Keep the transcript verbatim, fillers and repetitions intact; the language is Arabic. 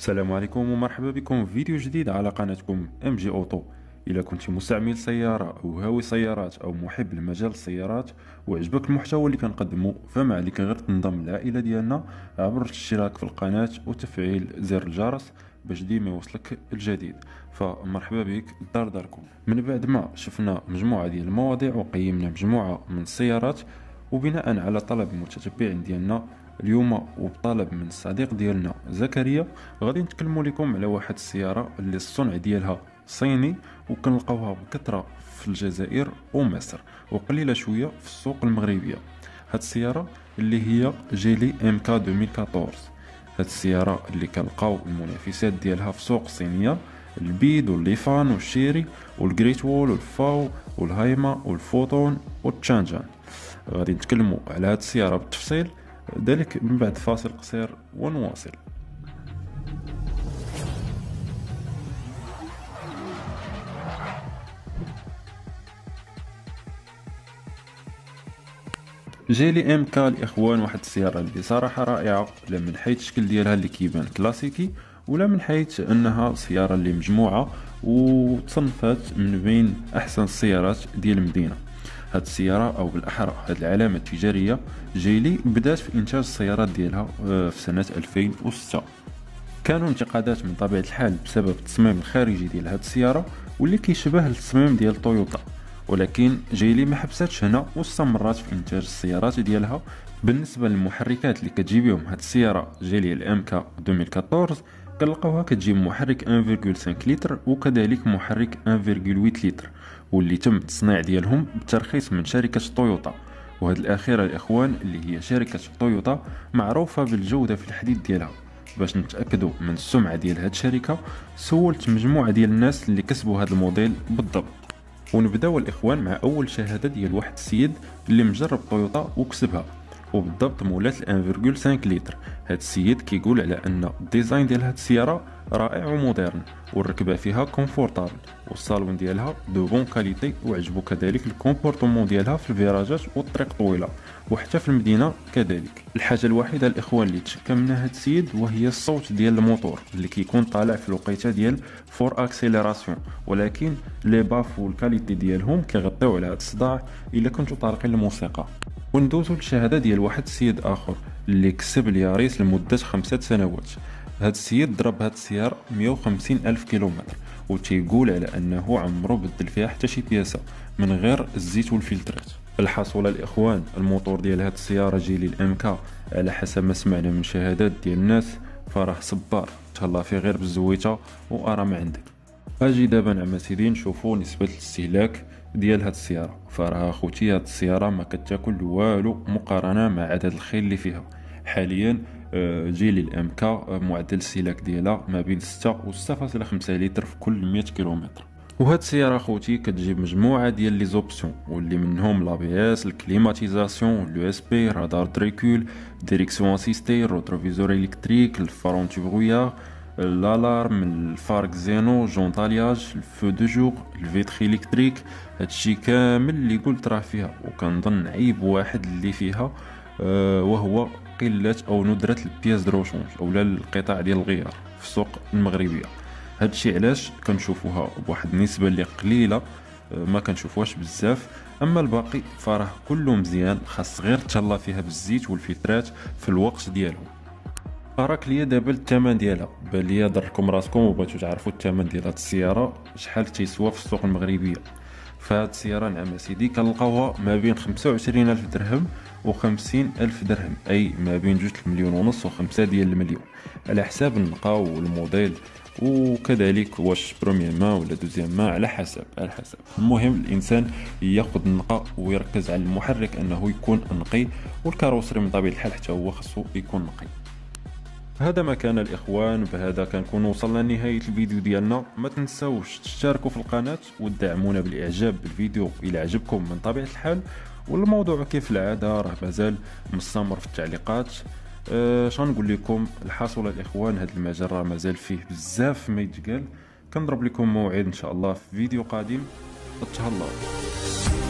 السلام عليكم ومرحبا بكم في فيديو جديد على قناتكم ام جي اوتو. اذا كنت مستعمل سياره او هاوي سيارات او محب لمجال السيارات وعجبك المحتوى اللي كنقدمه، فما عليك غير تنضم للعائله ديالنا عبر الاشتراك في القناه وتفعيل زر الجرس باش ديما يوصلك الجديد. فمرحبا بك دار داركم. من بعد ما شفنا مجموعه ديال المواضيع وقيمنا مجموعه من السيارات، وبناء على طلب المتتبعين ديالنا اليوم وبطلب من الصديق ديالنا زكريا غادي نتكلموا لكم على واحد السياره اللي الصنع ديالها صيني وكنلقاوها بكثره في الجزائر ومصر وقليله شويه في السوق المغربيه. هاد السياره اللي هي جيلي ام كي ألفين وأربعطاش. هاد السياره اللي كنلقاو المنافسات ديالها في السوق الصينيه البيد والليفان والشيري والجريت وول والفاو والهايما والفوتون والتشانجان. غادي نتكلموا على هاد السياره بالتفصيل، ذلك من بعد فاصل قصير ونواصل. جيلي ام كي الاخوان واحد السياره اللي صراحه رائعه، لا من حيث الشكل ديالها اللي كيبان كلاسيكي، ولا من حيث انها سياره اللي مجموعه وتصنفات من بين احسن السيارات ديال المدينه. هاد السياره او بالاحرى هاد العلامه التجاريه جيلي بدات في انتاج السيارات ديالها في سنه ألفين وستة. كانوا انتقادات من طبيعه الحال بسبب التصميم الخارجي ديال هاد السياره واللي كيشبه التصميم ديال تويوتا، ولكن جيلي ما حبستش هنا واستمرت في انتاج السيارات ديالها. بالنسبه للمحركات اللي كتجي بهم هاد السياره جيلي الام كي ألفين وأربعطاش، كنلقاوها كتجي محرك واحد فاصلة خمسة لتر وكذلك محرك واحد فاصلة ثمانية لتر، واللي تم التصنيع ديالهم بالترخيص من شركه تويوتا. وهاد الاخيره الاخوان اللي هي شركه تويوتا معروفه بالجوده في الحديد ديالها. باش نتاكدوا من السمعه ديال هاد الشركه سولت مجموعه ديال الناس اللي كسبوا هاد الموديل بالضبط. ونبداو الاخوان مع اول شهاده ديال واحد السيد اللي مجرب تويوتا وكسبها، وبالضبط مولات واحد فاصلة خمسة لتر. هاد السيد كيقول على ان الديزاين ديال هاد السياره رائع ومودرن، والركبه فيها كونفورتابل، والصالون ديالها دو بون كاليتي، وعجبو كذلك الكومبورتمون ديالها في الفيراجات والطريق طويله وحتى في المدينه كذلك. الحاجه الوحيده الاخوان اللي تشكى منها هاد السيد وهي الصوت ديال الموتور اللي كيكون طالع في الوقيته ديال فور اكسيليراسيون، ولكن لي باف والكاليتي ديالهم كيغطيو على هاد الصداع الا كنتو طالقين الموسيقى. وندوزو للشهاده ديال واحد السيد اخر اللي كسب الياريس لمده خمسة سنوات. هاد السيد ضرب هاد السيارة مية وخمسين ألف كيلومتر، وتيقول على أنه عمرو بدل فيها حتى شي بياسة من غير الزيت والفلترات. الحاصل الإخوان الموتور ديال هاد السيارة جيلي الام كي على حسب ما سمعنا من شهادات ديال الناس فراه صبار، تهلا فيه غير بالزويته وأرى ما عندك. اجي دابا نعم سيدي نشوفوا نسبة الاستهلاك ديال هاد السيارة. فراه اخوتي هاد السيارة ما كتاكل والو مقارنة مع عدد الخيل اللي فيها. حاليا جيلي الام كي معدل الاستهلاك ديالها ما بين ستة و ستة فاصلة خمسة لتر في كل مية كيلومتر. وهاد السياره اخوتي كتجيب مجموعه ديال لي زوبسيون واللي منهم لا بي اس، الكليماتيزاسيون، لو اس بي، رادار دريكول، ديريكسيون اسيستي، روتروفيزور الكتريك، الفرون تيبرويار، الالارم، الفارك زينو، جونتالياج، الفو دو جور، الفيتري الكتريك. هادشي كامل اللي قلت راه فيها. وكنظن عيب واحد اللي فيها أه وهو قله او ندره البياس دروشونج اولا القطع ديال الغيار في السوق المغربيه. هادشي علاش كنشوفوها بواحد النسبه اللي قليله، ما كنشوفوهاش بزاف. اما الباقي فراه كله مزيان، خاص غير تهلا فيها بالزيت والفلترات في الوقت ديالهم. اراك ليا دابا الثمن ديالها، بان ليا ضركم راسكم وبغيتو تعرفوا الثمن ديال هاد السياره شحال تيسوا في السوق المغربيه. فهاد السياره نعم سيدي كنلقاوها ما بين خمسة وعشرين ألف درهم و خمسين ألف درهم، أي ما بين جوج المليون ونص وخمسة ديال المليون على حساب النقا والموديل، وكذلك واش بروميير ما ولا دوزيام ما على حسب على حسب. المهم الانسان ياخذ النقا ويركز على المحرك انه يكون نقي، والكاروسري من طبيعه الحال حتى هو خصو يكون نقي. هذا ما كان الاخوان، بهذا كنكون وصلنا لنهايه الفيديو ديالنا. ما تنساوش تشتركوا في القناه وتدعمونا بالاعجاب بالفيديو الى عجبكم من طبيعه الحال. والموضوع كيف العاده راه مازال مستمر في التعليقات. أه شنو نقول لكم، الحاصل الاخوان هذا المجال راه مازال فيه بزاف ما يتقال. كنضرب لكم موعد ان شاء الله في فيديو قادم. تهلاو.